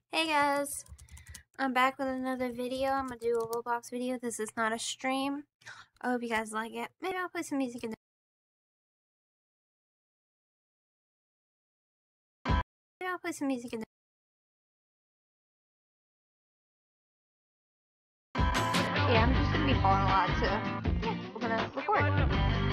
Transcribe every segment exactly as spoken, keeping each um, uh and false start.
Hey guys, I'm back with another video. I'm gonna do a Roblox video. This is not a stream. I hope you guys like it. Maybe I'll play some music in the Maybe I'll play some music in the Yeah, I'm just gonna be falling a lot, so yeah, we're gonna record.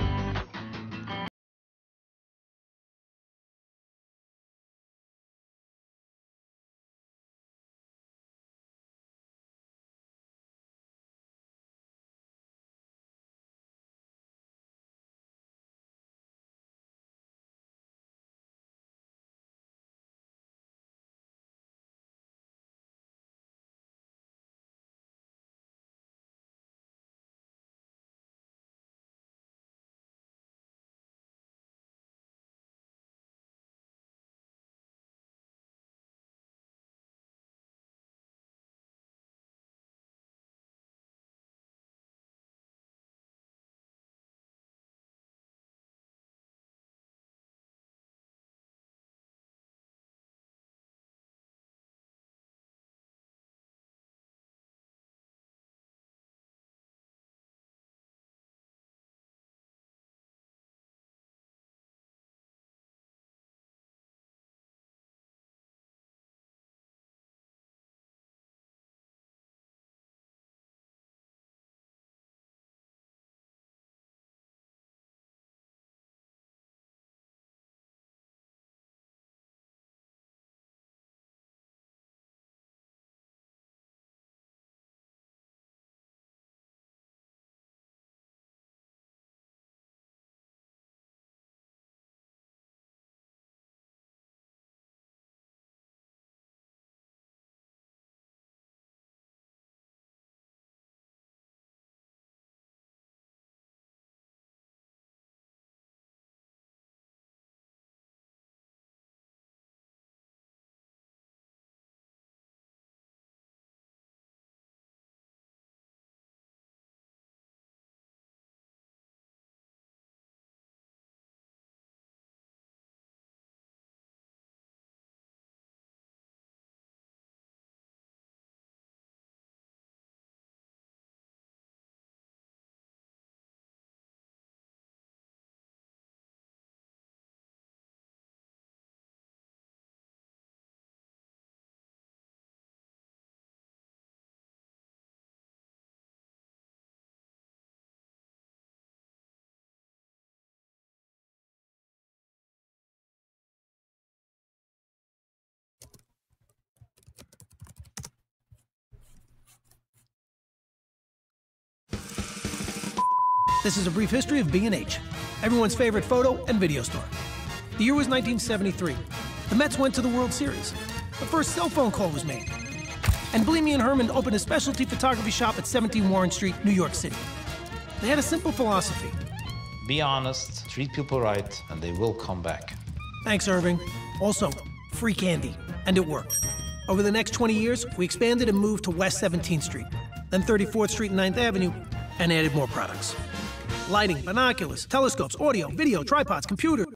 This is a brief history of B and H, everyone's favorite photo and video store. The year was nineteen seventy-three. The Mets went to the World Series. The first cell phone call was made. And Bleamy and Herman opened a specialty photography shop at seventeen Warren Street, New York City. They had a simple philosophy. Be honest, treat people right, and they will come back. Thanks, Irving. Also, free candy. And it worked. Over the next twenty years, we expanded and moved to West seventeenth Street, then thirty-fourth Street and ninth Avenue, and added more products. Lighting, binoculars, telescopes, audio, video, tripods, computers.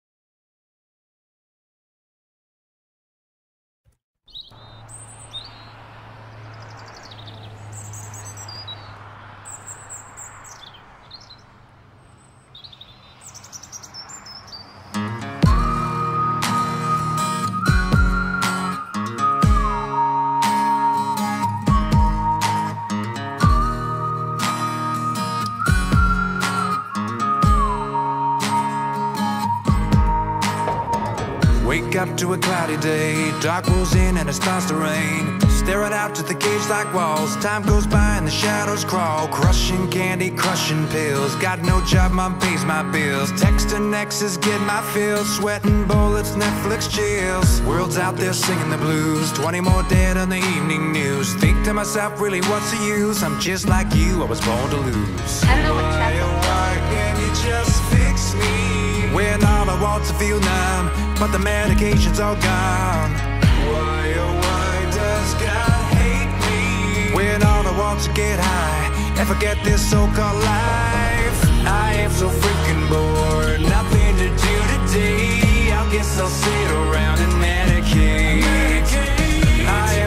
Wake up to a cloudy day, dark rolls in and it starts to rain. Staring out to the cage-like walls, time goes by and the shadows crawl. Crushing candy, crushing pills, got no job, mom pays my bills. Texting exes, get my fills, sweating bullets, Netflix chills. World's out there singing the blues, twenty more dead on the evening news. Think to myself, really what's the use? I'm just like you, I was born to lose. I don't know what Why, oh why can't you just fix me? When all I want's to feel numb, but the medication's all gone. Why, oh why does God hate me? When all I want's to get high and forget this so-called life. I am so freaking bored, nothing to do today. I guess I'll sit around and medicate. I am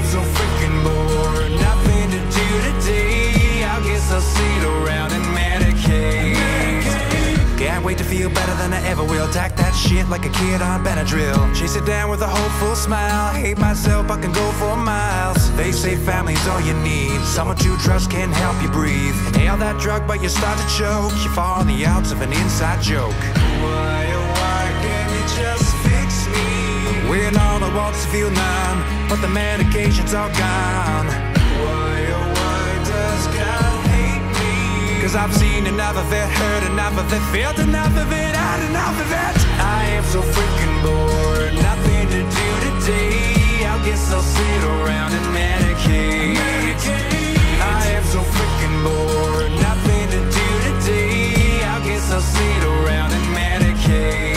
feel better than I ever will. Tack that shit like a kid on Benadryl. Chase it down with a hopeful smile. Hate myself, I can go for miles. They say family's all you need. Someone to trust can help you breathe. Inhale that drug but you start to choke. You fall on the outs of an inside joke. Why, oh why can't you just fix me? When all I want's to feel numb, but the medication's all gone. Why, oh why does God hate me? Cause I've seen enough of it, heard enough of it, felt enough of it, had enough of it. I am so freaking bored, nothing to do today. I guess I'll sit around and medicate. medicate. I am so freaking bored, nothing to do today. I guess I'll sit around and medicate.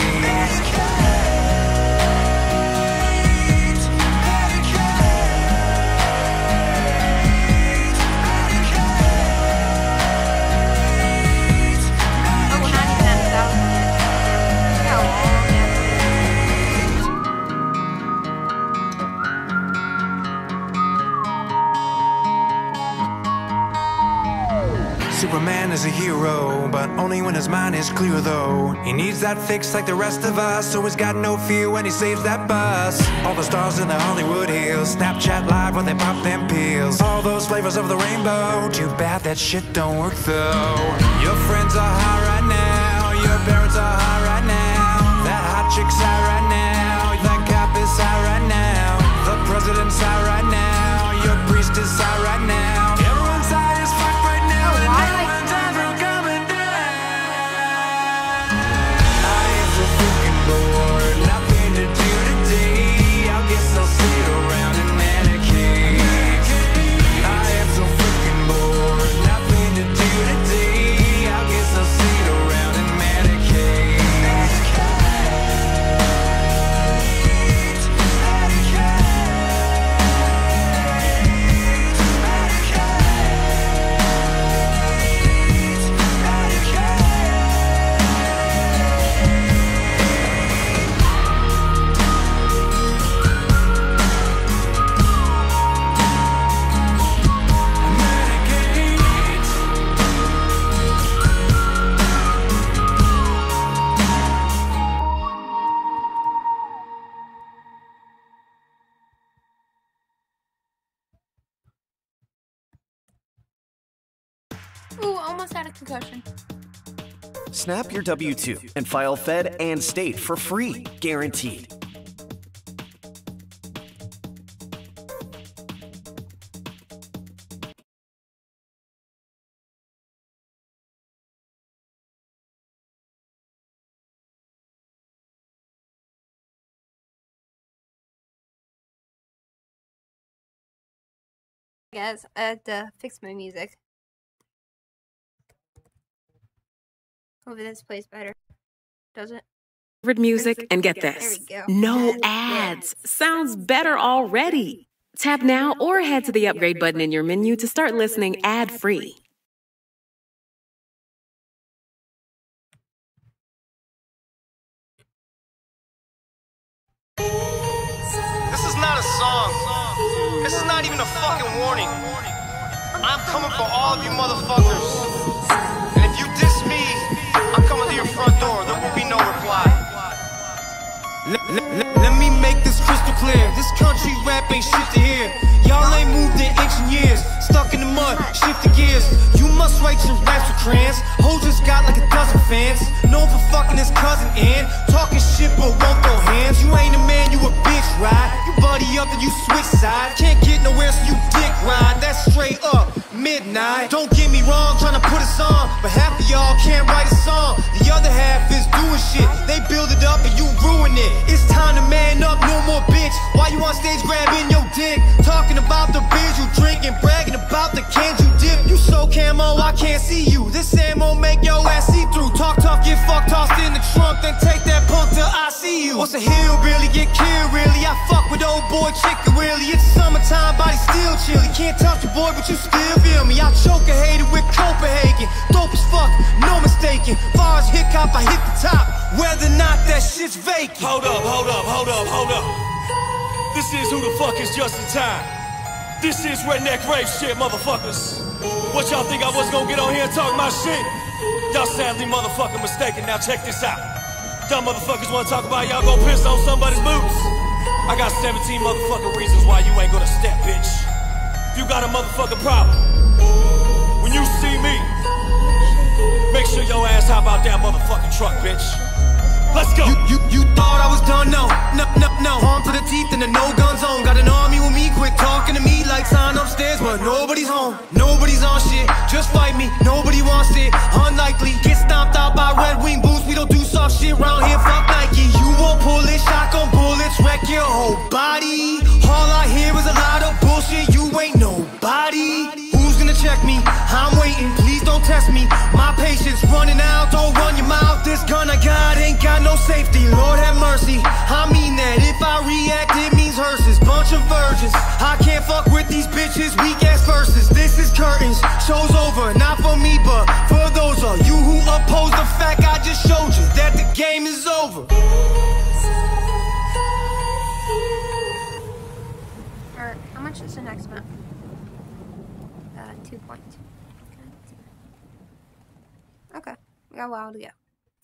Superman is a hero, but only when his mind is clear though. He needs that fix like the rest of us, so he's got no fear when he saves that bus. All the stars in the Hollywood Hills, Snapchat Live when they pop them pills. All those flavors of the rainbow, too bad that shit don't work though. Your friends are high right now, your parents are high right now. That hot chick's high right now, that cop is high right now. The president's high right now, your priest is high right now. Everyone's high as fuck right now. Ooh, almost had a concussion. Snap your W two and file Fed and State for free, guaranteed. Guys, I had to fix my music. Hopefully this plays better. Does it? Favorite music, and get this. There we go. No ads. Sounds better already. Tap now or head to the upgrade button in your menu to start listening ad-free. This is not a song. This is not even a fucking warning. I'm coming for all of you motherfuckers. And if you diss me, I'm coming to your front door. There will be no reply. Let, let, let, let me make this crystal clear. This country rap ain't shit to hear. Y'all ain't moved in ancient years. Stuck in the mud, shifting gears. You must write your raps with crayons. Hoes just got like a dozen fans. Known for fucking his cousin and talking shit but won't throw hands. You ain't a man, you a bitch, right? You buddy up and you switch sides. Can't get nowhere so you dick ride. That's straight up midnight. Don't get me wrong, trying to put us on, but half of y'all can't write a song. The other half is doing shit. They build it up and you ruin it. It's time to man up, no more bitch. Why you on stage grabbing your dick? Talking about the beers you drink and bragging about the cans you dip. You so camo, I can't see you. This ammo make your ass see through. Talk tough, get fucked, tossed in the trunk, then take that punk till I see you. What's a hillbilly, get killed really? I fuck with old boy chicken really. It's summertime, body still chilly. Can't touch your boy, but you still feel me. I choke a hater with Copenhagen. Dope as fuck, no mistaken. Far as hiccup, I hit the top. Whether or not that shit's vacant. Hold up, hold up, hold up, hold up. This is Who the Fuck Is Just in Time. This is redneck rape shit, motherfuckers. What y'all think I was gonna get on here and talk my shit? Y'all sadly motherfucking mistaken. Now check this out. Y'all motherfuckers wanna talk about y'all gon' piss on somebody's boots? I got seventeen motherfucking reasons why you ain't gonna step, bitch. If you got a motherfucking problem, when you see me, make sure your ass hop out that motherfucking truck, bitch. Let's go. You, you, you thought I was done? No, no, no, no. Armed to the teeth in the no-gun zone. Got an army with me, quit talking to me like sign upstairs, but nobody's home. Nobody's on shit, just fight me. Nobody wants it, unlikely. Get stomped out by Red Wing boots. We don't do soft shit round here, fuck Nike. You won't pull it, shotgun bullets, wreck your whole body. All I hear is a lot of bullshit, you ain't nobody. Who's gonna check me? I'm waiting, please don't test me. My patience running out, don't run your mouth. This gun I got ain't got no safety, Lord have mercy. I mean that if I react, it means hearses. Bunch of virgins, I can't fuck with these bitches, weak ass verses. This is curtains, show's over, not for me, but for those of you who oppose the fact I just showed you that the game is over. Alright, how much is the next map? Uh, two point two. Okay. Okay, we got a while to go.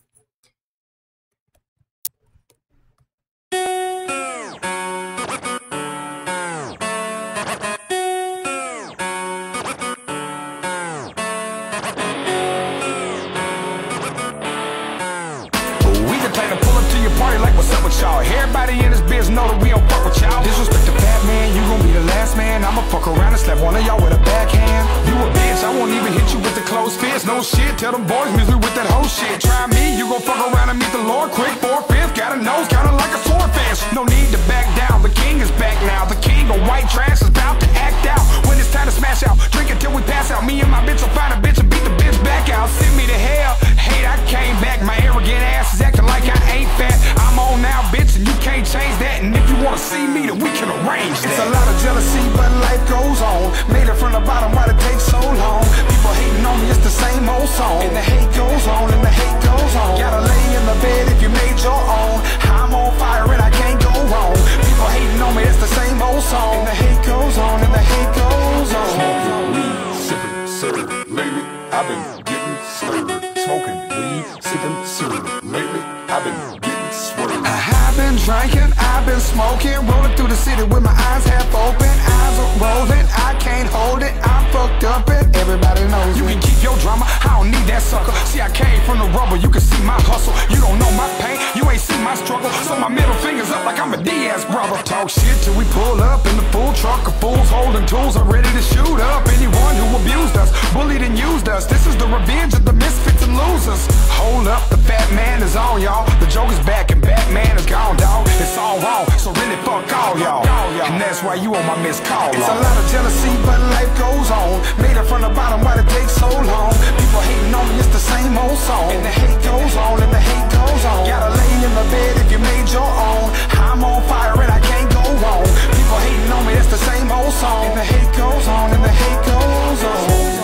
Like what's up with y'all? Everybody in this biz know that we don't fuck with y'all. Disrespect the fat man, you gon' be the last man. I'ma fuck around and slap one of y'all with a backhand. You a bitch, I won't even hit you with the closed fist. No shit, tell them boys miss me with that whole shit. Try me, you gon' fuck around and meet the Lord quick. Four-fifth, got a nose kinda like a sword fish. No need to back down, the king is back now. The king of white trash is about to act out. When it's time to smash out, drink until we pass out. Me and my bitch will find a bitch and beat the bitch back out. Send me to hell, hate I came back. My arrogant ass is acting like I ain't fat. I'm on now, bitch, and you can't change that. And if you wanna see me, then we can arrange that. It's a lot of jealousy, but life goes on. Made it from the bottom, why'd it take so long? People hating on me, it's the same old song. And the hate goes on, and the hate goes on. Gotta lay in the bed if you made your own. I'm on fire and I can't go wrong. People hating on me, it's the same old song. And the hate goes on, and the hate goes on. Smoking weed, sipping syrup. Lately, I've been getting slurred. Smoking weed, sipping syrup. Lately, I've been getting swerved. I've been drinking, I've been smoking, rolling through the city with my eyes half open. Eyes are rolling, I can't hold it. I'm fucked up and everybody knows you me. Can keep your drama, I don't need that sucker. See, I came from the rubber, you can see my hustle. You don't know my pain, you ain't seen my struggle. So my middle finger's up like I'm a Diaz brother. Talk shit till we pull up in the full truck of fools holding tools are ready to shoot up anyone who abused us, bullied and used us. This is the revenge of the misfits and losers. Hold up, the fat man is on y'all. The Joker's back and Batman is gone, dog. It's all wrong, so really fuck all y'all. And that's why you on my missed call. It's a lot of jealousy, but life goes on. Made it from the bottom, why'd it take so long? People hating on me, it's the same old song. And the hate goes on, and the hate goes on. Gotta lay in the bed if you made your own. I'm on fire and I can't go wrong. People hating on me, it's the same old song. And the hate goes on, and the hate goes on.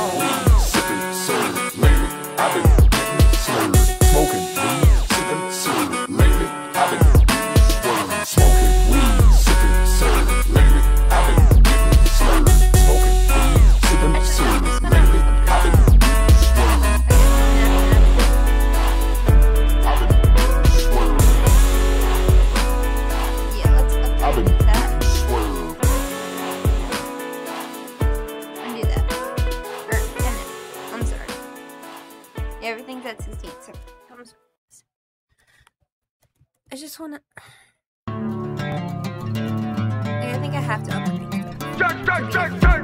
Sipping syrup, lately I've been getting slurred. Smoking weed, sipping syrup, lately I've been getting swerved. Smoking weed, sipping syrup, lately I've been getting slurred. Smoking weed, sipping syrup, lately I've been getting swerved. I've been getting swerved. Yeah, let's update I've been that. getting swerved. Undo that. Or, end it. I'm sorry. Yeah, everything's at sixteen, so I'm sorry. I just wanna... Like, I think I have to upload things. Jack, Jack, Jack, Jack!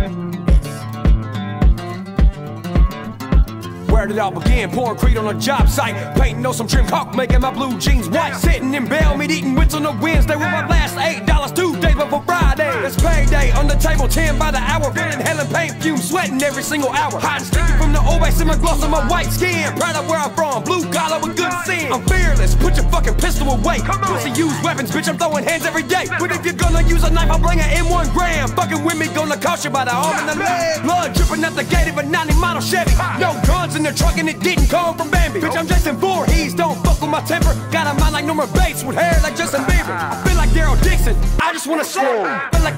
Where did it all begin? Pouring Creed on a job site, painting on some trim caulk, making my blue jeans white. Sitting in Bellmead, eating wits on a Wednesday with my last eight dollars Tuesday before Friday. It's payday on the table, ten by the hour. Feeling hell and paint fumes, sweating every single hour. Hot and sticky from the old base in my gloss on my white skin. Proud of where I'm from, blue collar with good sin. I'm fearless, put your fucking pistol away. Pussy use weapons, bitch, I'm throwing hands every day. But if you're gonna use a knife, I'll bring an M one gram. Fucking with me, gonna cost you by the arm and the leg. Blood dripping out the gate of a ninety model Chevy. No guns in the truck and it didn't come from Bambi. Bitch, I'm Jason Voorhees, don't fuck with my temper. Got a mind like Norman Bates with hair like Justin Bieber. I feel like Daryl Dixon, I just wanna slow. Feel like I'm the king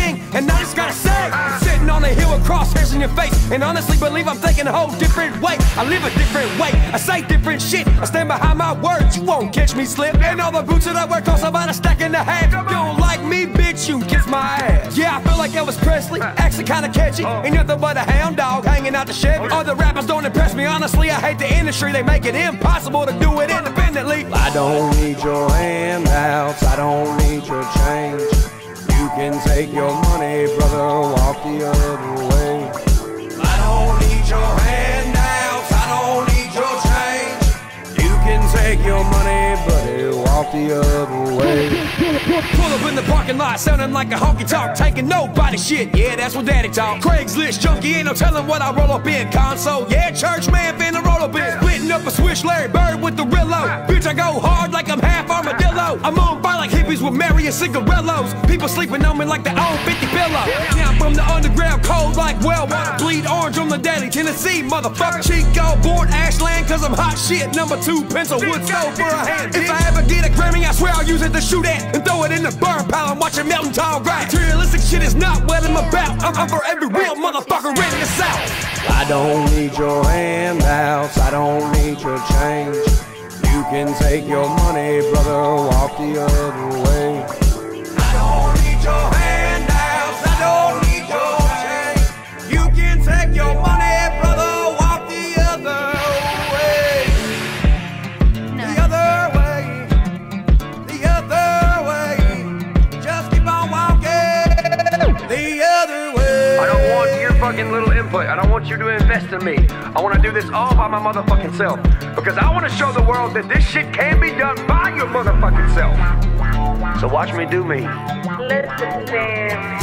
king, and I just gotta say, I'm sitting on a hill with crosshairs in your face, and honestly believe I'm thinking a whole different way. I live a different way, I say different shit, I stand behind my words, you won't catch me slip. And all the boots that I wear cost about a stack and a half. If you don't like me, bitch, you can kiss my ass. Yeah, I feel like Elvis Presley, actually kinda catchy, and nothing but a hound dog hanging out the Chevy. Other rappers don't impress me, honestly, I hate the industry, they make it impossible to do it independently. I don't need your handouts, I don't need your change. You can take your money, brother, walk the other way. I don't need your handouts, I don't need your change. You can take your money, buddy, walk the other way. Pull up in the parking lot, sounding like a honky tonk, taking nobody shit. Yeah, that's what daddy talk. Craigslist junkie, ain't no telling what I roll up in. Console, yeah, church man, finna roll up in. Splitting up a switch, Larry Bird with the Rillo. Bitch, I go hard like I'm half armadillo. I'm on fire like hippies with Mary and cigarillos. People sleeping on me like they own fifty pillows. Now I'm from the underground, cold like well water. Bleed orange on the daily, Tennessee, motherfucker. Chico, born Ashland, cause I'm hot shit. Number two, pencil, wood stove for a hand. If I ever get a Grammy, I swear I'll use it to shoot at and throw it in the burn pile and watch it melt in tall grass. Materialistic shit is not what I'm about. I'm, I'm for every real motherfucker in the South. I don't need your handouts, I don't need your change. You can take your money, brother, walk the other way. I don't need your handouts, I don't need your change. You can take your money, brother, walk the other way. The other way, the other way. Just keep on walking the other way. I don't want your fucking little input. I don't want you to invest in me. I want to do this all by my motherfucking self. Because I want to show the world that this shit can be done by your motherfucking self. So watch me do me. Listen to them,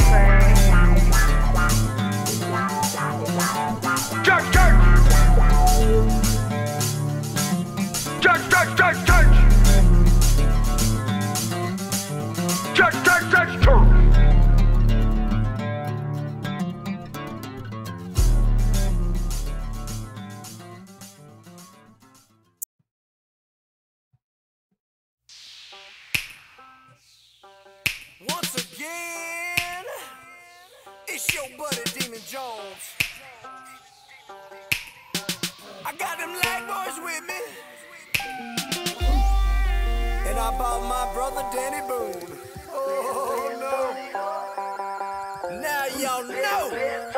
Church, church! Church, church, church, church! Church, church, church, church! Once again, it's your buddy Demon Jones. I got them lag boys with me, and I bought my brother Danny Boone. Oh no! Now y'all know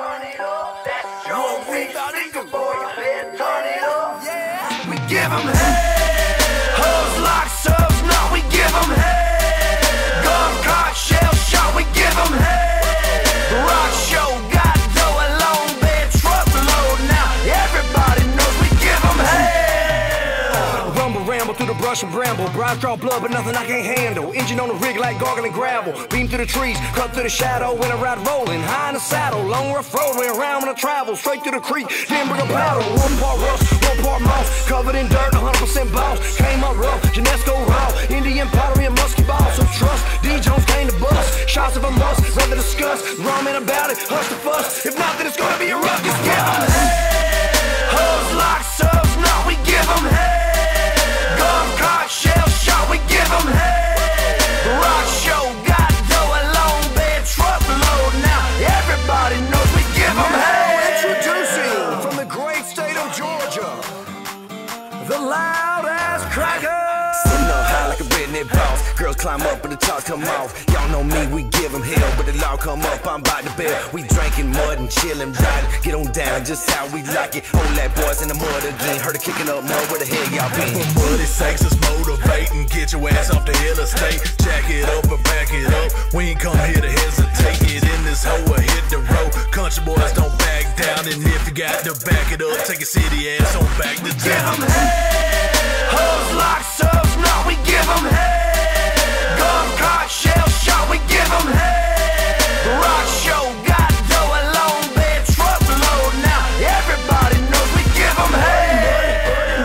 what we about to do. Yeah, we give them head, hoes, locks, subs, no, we give them head. Gun, cock, shell shot, we give them head. Rock show, got dough, a long bed, truckload. Now everybody knows we give them head. Rumble, ramble through the brush and bramble. Brows draw blood, but nothing I can't handle. Engine on the rig like gargling gravel. Beam through the trees, cut through the shadow. When I ride rolling, high in the saddle. Long rough road, way around when I travel. Straight through the creek, then bring a paddle. One part rust, one part moss. Covered in dirt, one hundred percent boss. Came up rough, Genesco raw. Indian pottery and musky balls. So trust, D. Jones came to bust. Shots of a must, rather discuss. Ramen about it, hush the fuss. If not, then it's gonna be a ruckus. Give them head, hoes, locks, subs, no, we give them head. Gun, cock, shell shot, we give them head. Rock show, got dough, a long bed, truckload. Now everybody knows we give them head. Introducing from the great state of Georgia, the loud ass cracker. Sitting up high like a redneck boss. Girls climb up and the tops come off. Y'all know me, we give them hell, but the law come up, I'm by the bell. We drinking mud and chillin', riding. Get on down, just how we like it. Old that boys in the mud again. Heard her kicking up mud, where the hell y'all been? For buddy sakes, it's motivating. Get your ass off the interstate. Jack it up and back it up. We ain't come here to hesitate. Get in this hoe or hit the road. Country boys don't back down. And if you got to back it up, take a city ass on back to town. Give them head, hoes, locks, subs, no, we give them head. Gun, cock, shell shot, we give them head. Rock show, got dough, a long bed, truckload. Now everybody knows we give them head.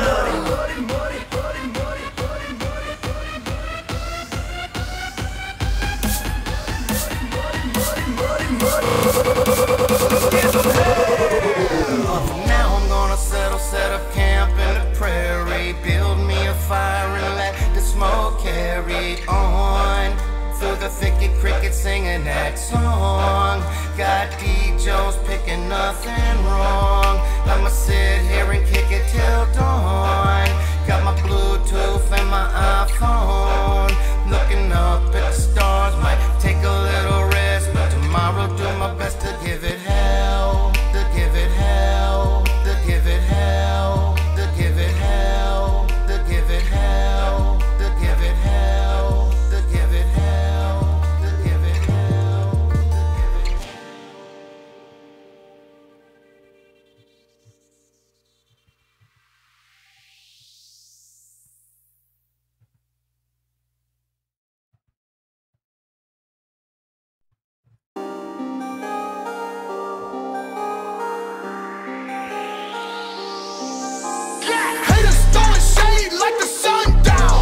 Now I'm gonna settle, set up camp in the prairie. Build me a fire and let the smoke carry on. Through the thicket, crickets singing that song. got D. Jones picking nothing wrong. I'ma sit here and kick it till dawn. Got my Bluetooth and my iPhone. Looking up at the stars, might take a little rest, but tomorrow do my best to give it hell, to give it hell, to give it hell, to give it hell, to give it hell, to give it hell, to give it hell, to give it hell, to give it hell. Haters throwing shade like the sun down.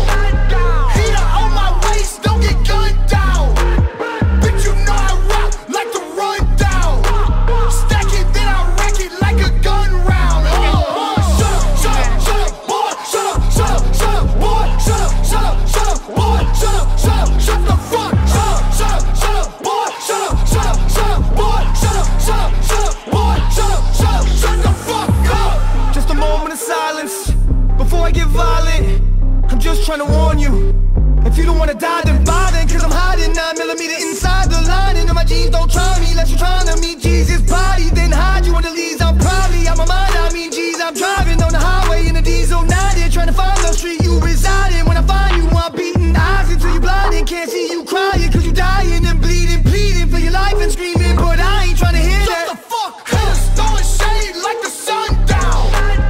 Heater on my waist, don't get gunned down. Bitch, you know I rock like the rundown. Stack it, then I rack it like a gun round. Oh, shut up, shut up, shut up, boy. Shut up, shut up, shut up, boy. Shut up, shut up, shut up, boy. Shut up, shut up, shut the fuck. Shut up, shut up, shut up, boy. Shut up, shut up, shut up, boy. Shut up, shut up, shut up, boy. Shut up, shut up, shut the fuck up. Just a moment of silence before I get violent. I'm just trying to warn you. If you don't wanna die, then buy then. Cause I'm hiding nine millimeter inside the lining of my jeans. Don't try me unless you're trying to meet Jesus' body. Then hide you under leaves. I'm probably out my mind. I mean, geez, I'm driving on the highway in a diesel ninety, trying to find the street you reside in. When I find you, I'm beating eyes until you blind and can't see you crying. Cause you dying and bleeding, pleading for your life and screaming. But I ain't trying to hear that. Shut the fuck up. Haters throwing shade like the sun down.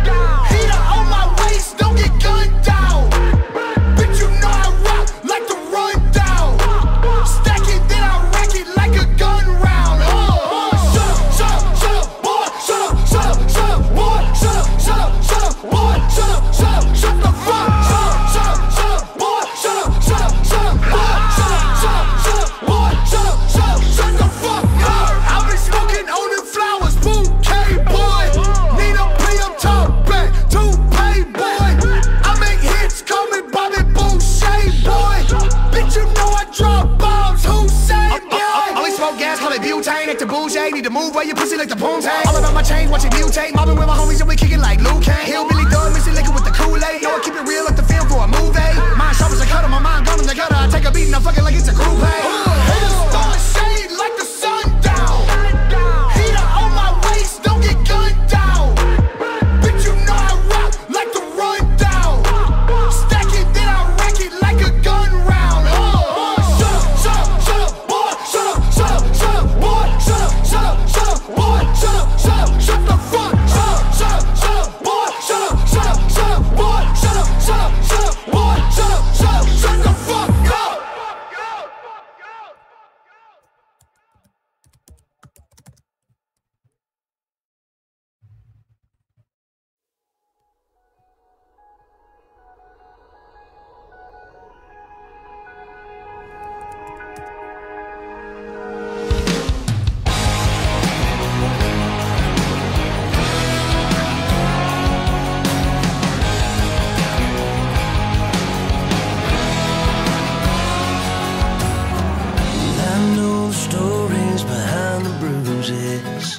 Heater on my waist, don't get gunned down. Bitch, you know I rock like the rundown. Stack it, then I rack it like a gun round. Oh, shut up, shut up, shut up, boy. Shut up, shut up, shut up, boy. Shut up, shut up, shut up, boy. Shut up, shut up, shut the fuck. Shut up, shut up, shut up, boy. Shut up, shut up, shut up, boy. Shut up, shut up, shut up, boy. Shut up, shut up, shut the fuck up. I've been smoking on them flowers, bouquet, boy. Need a pay up top back, to pay, boy. I make hits, call me Bobby Boucher, boy. Bitch, you know I drop bombs, who say, boy? Only smoke gas, call it butane, act the bougie. Need to move where your pussy like the poontang. All about my chains, watch it mutate. Mobbing with my homies and we kicking like Luke Kane. Hillbilly dog, mixing liquor with the Kool-Aid. Know I keep it real like the film for a movie. Mine sharp as a cutter, my mind gone in the gutter. I take a beat and I fuck it like it's a groove. Haters throwing shade like the sun down. Heater on my waist, don't get gunned down. Bitch, you know I rock like the rundown. Stack it, then I rack it like a gun round. Oh, shut up, shut up, shut up, boy. Shut up, shut up, shut up, boy. Shut up, shut up, shut up, boy. Shut up, shut up, shut the fuck. Shut up, shut up, shut up, boy. Shut up, shut up, shut up, boy. Shut up, shut up, shut up, boy. Shut up, shut up, shut the fuck up. I know the stories behind the bruises.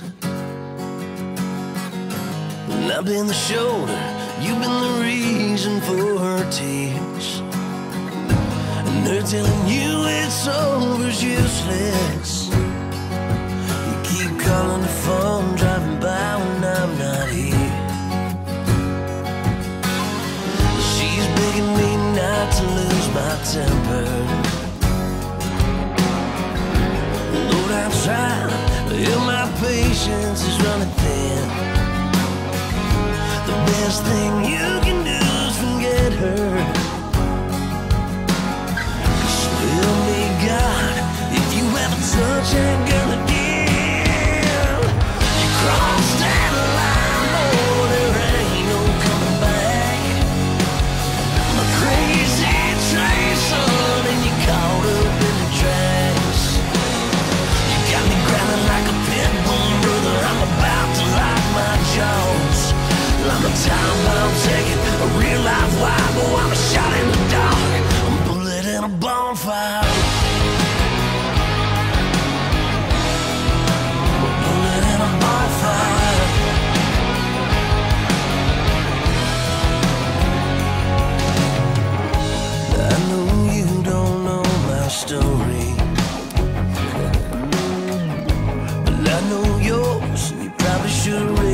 And I've been the shoulder, you've been the reason for her tears. And they're telling you it's over's useless. You keep calling the phone, driving by when I'm not here. She's begging me not to lose my temper. Lord, I've tried, and my patience is running thin. The best thing you can do is forget her. So help me God, if you ever touch that girl again. You crossed that line, boy, there ain't no coming back. My crazy train, son, and you caught up in the tracks. You got me grabbing like a pit bull, brother. I'm about to lock my jaws. I'm a time bomb taking a real life wild, boy. I'm a shot in the dark, I'm a bullet in a bonfire. know yours, and you probably should've read